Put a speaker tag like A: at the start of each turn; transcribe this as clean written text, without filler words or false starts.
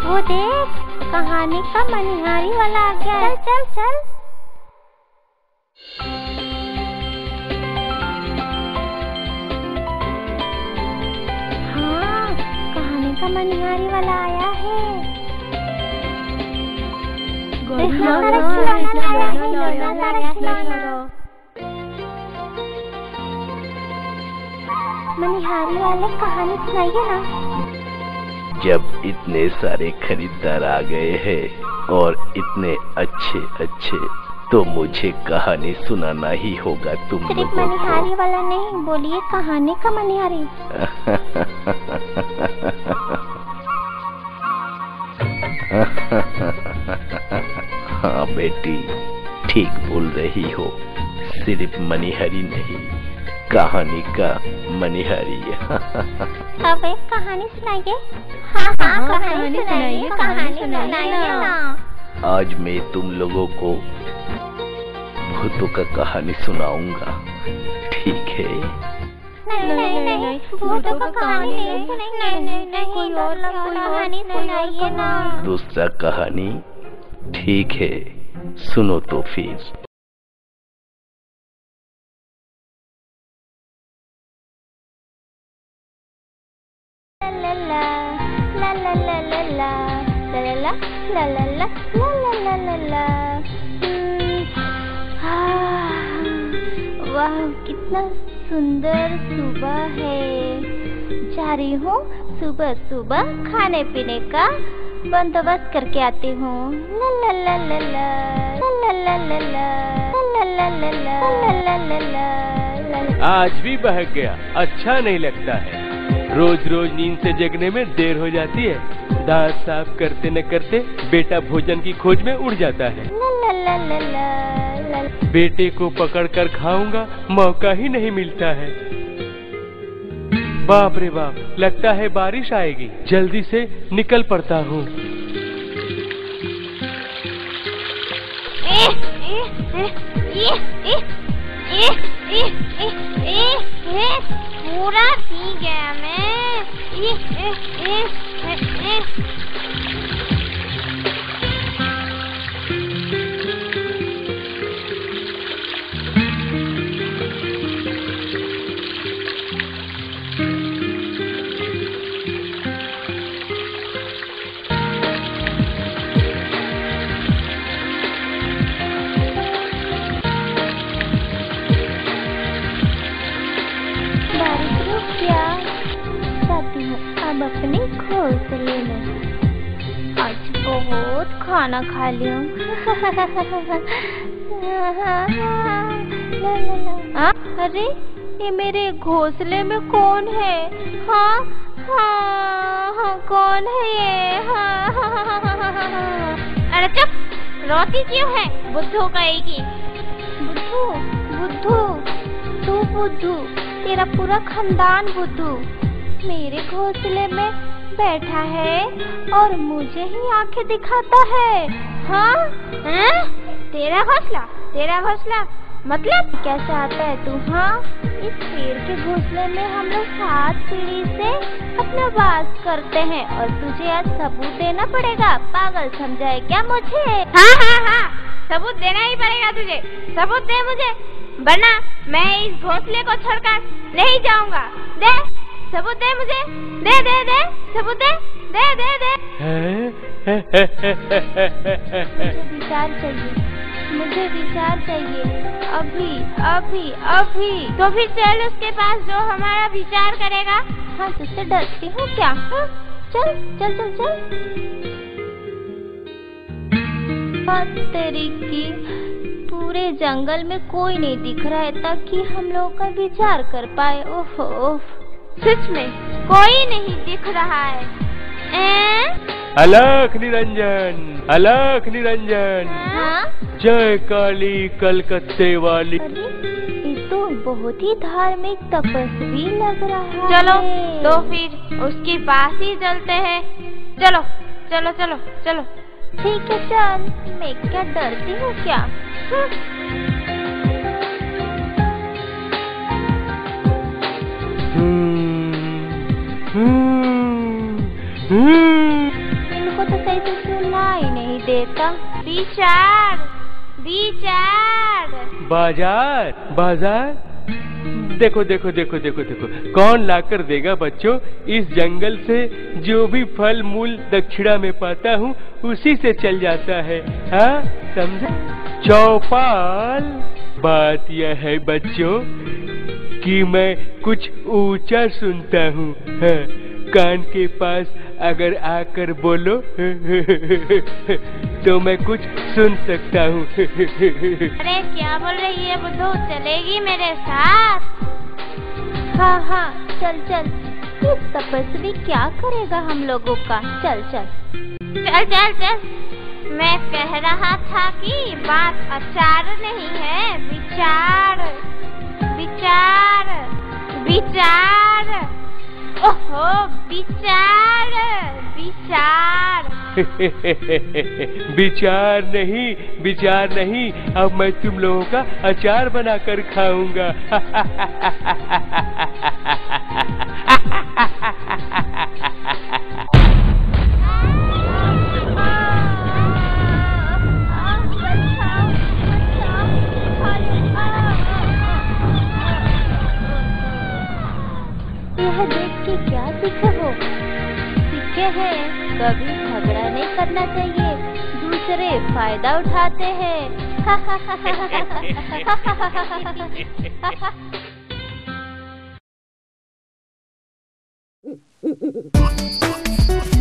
A: वो देख, कहानी का मनिहारी वाला आ गया। चल चल चल। हाँ, कहानी का मनिहारी वाला आया है। मनिहारी वाले कहानी सुनाइए ना।
B: जब इतने सारे खरीदार आ गए हैं और इतने अच्छे अच्छे, तो मुझे कहानी सुनाना ही होगा तुम लोगों को।
A: सिर्फ मनिहारी वाला नहीं, बोलिए कहानी का मनिहारी।
B: हाँ बेटी, ठीक बोल रही हो। सिर्फ मनिहारी नहीं, कहानी का मनिहारी।
A: अब एक कहानी सुनाइए। हाँ हाँ, कहानी सुनाइए, कहानी सुनाइए ना।
B: आज मैं तुम लोगों को भूतों का कहानी सुनाऊंगा, ठीक है?
A: नहीं नहीं नहीं, भूतों का कहानी नहीं सुनेंगे। नहीं, कोई और कहानी सुनाइए ना।
B: दूसरा कहानी, ठीक है, सुनो तो फिर।
A: ला ला ला ला ला ला ला ला ला ला ला ला ला ला ला। वाह, कितना सुंदर सुबह है। जा रही हूँ सुबह सुबह खाने पीने का बंदोबस्त करके आती हूँ। ला ला ला ला ला ला ला ला ला ला ला ला ला ला ला।
C: आज भी बहक गया, अच्छा नहीं लगता है। रोज रोज नींद से जगने में देर हो जाती है। दांत साफ करते न करते बेटा भोजन की खोज में उड़ जाता है। बेटे को पकड़कर खाऊंगा, मौका ही नहीं मिलता है। बाप रे बाप, लगता है बारिश आएगी। जल्दी से निकल पड़ता हूँ।
A: पूरा पी गया मैं। अब अपने घोंसले में। आज बहुत खाना खा लिया। अरे, ये मेरे घोंसले में कौन है? हाँ हाँ हाँ, कौन है ये? हाँ हाँ हाँ। अरे चुप, रोती क्यों है? बुद्धू कहेगी। बुद्धू बुद्धू, तू बुद्धू, तेरा पूरा खानदान बुद्धू मेरे घोंसले में बैठा है और मुझे ही आंखें दिखाता है। हाँ? तेरा घोंसला मतलब कैसे आता है तू? हाँ, इस पेड़ के घोंसले में हम लोग 7 पीढ़ी से अपना वास करते हैं और तुझे आज सबूत देना पड़ेगा। पागल समझा है क्या मुझे? हाँ हाँ हाँ, सबूत देना ही पड़ेगा तुझे। सबूत दे मुझे, वरना मैं इस घोंसले को छोड़कर नहीं जाऊंगा। दे सबूत, दे मुझे, दे दे दे सबूत, दे दे दे दे। मुझे विचार चाहिए, अभी अभी अभी। तो फिर चल उसके पास जो हमारा विचार करेगा। हाँ, तुझसे डरती हूँ क्या? हाँ, चल चल चल चल। तेरी की पूरे जंगल में कोई नहीं दिख रहा है ताकि हम लोगों का विचार कर पाए। ओफ ओफ, सच में कोई नहीं दिख रहा है।
C: अलख निरंजन, अलख निरंजन।
A: हाँ?
C: जय काली कलकत्ते वाली।
A: अरे, ये तो बहुत ही धार्मिक तपस्वी लग रहा है।
D: चलो तो फिर उसके पास ही चलते हैं। चलो चलो चलो चलो।
A: ठीक है चल, मैं क्या डरती हूँ क्या? इनको तो देता। विचार विचार।
C: बाजार बाजार, देखो देखो देखो देखो देखो, कौन लाकर देगा बच्चों? इस जंगल से जो भी फल मूल दक्षिणा में पाता हूँ उसी से चल जाता है। हाँ समझा? चौपाल। बात यह है बच्चों कि मैं कुछ ऊंचा सुनता हूँ। हाँ, कान के पास अगर आकर बोलो तो मैं कुछ सुन सकता हूँ।
A: अरे क्या बोल रही है बुद्धू? चलेगी मेरे साथ? हाँ हाँ चल चल। ये तपस्वी क्या करेगा हम लोगों का? चल चल
D: चल चल चल। मैं कह रहा था कि बात अचार नहीं है, विचार विचार विचार। ओहो विचार विचार।
C: विचार नहीं, अब मैं तुम लोगों का अचार बनाकर खाऊंगा।
A: यह देख के क्या सीखे हो? सीखे हैं कभी झगड़ा नहीं करना चाहिए, दूसरे फायदा उठाते हैं।